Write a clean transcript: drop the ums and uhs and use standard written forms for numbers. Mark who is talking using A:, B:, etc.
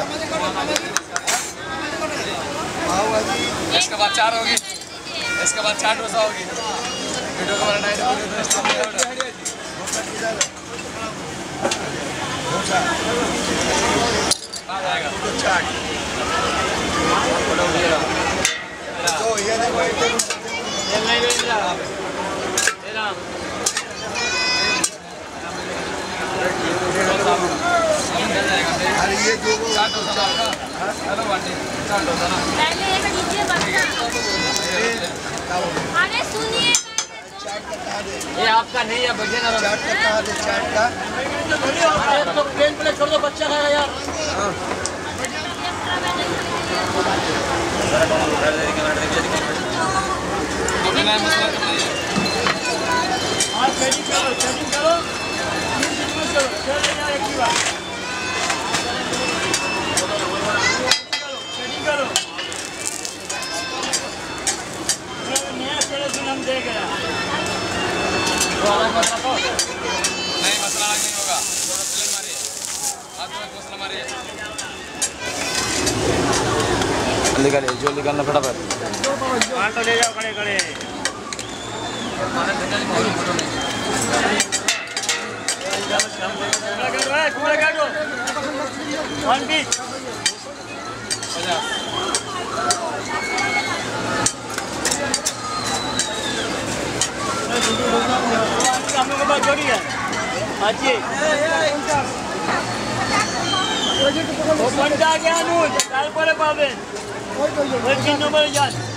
A: इसके बाद 4 होगी, इसके बाद 4 डोसा होगी। वीडियो का बनाना है आ जाएगा। तो ये देखो नहीं बेचना तेरा अरे ये जो 4 डोसा आपका हेलो वाटी 4 डोसा ना
B: पहले एक नीचे बच्चा अरे सुनिए
C: ये आपका नहीं है बच्चे ना
A: चाट का कहा दे चाट का
C: अरे तो प्लेन प्लेट छोड़ दो बच्चा खाएगा यार
A: मैं मसला
C: आज सेटिंग करो सेटिंग करो चलो यार एक ही बात सेटिंग करो नया सेलेक्शन हम देख रहे हैं
A: नहीं मसला अलग नहीं होगा प्लेन मारिए हाथ में मसला मारिए निकालिए जो निकालना फटाफट
C: तो ले जाओ खड़े खड़े वन पीस हम लोग के पास जोड़ी है अच्छी वो पंडा के अनुज काल पर पावे वो 3 नंबर जान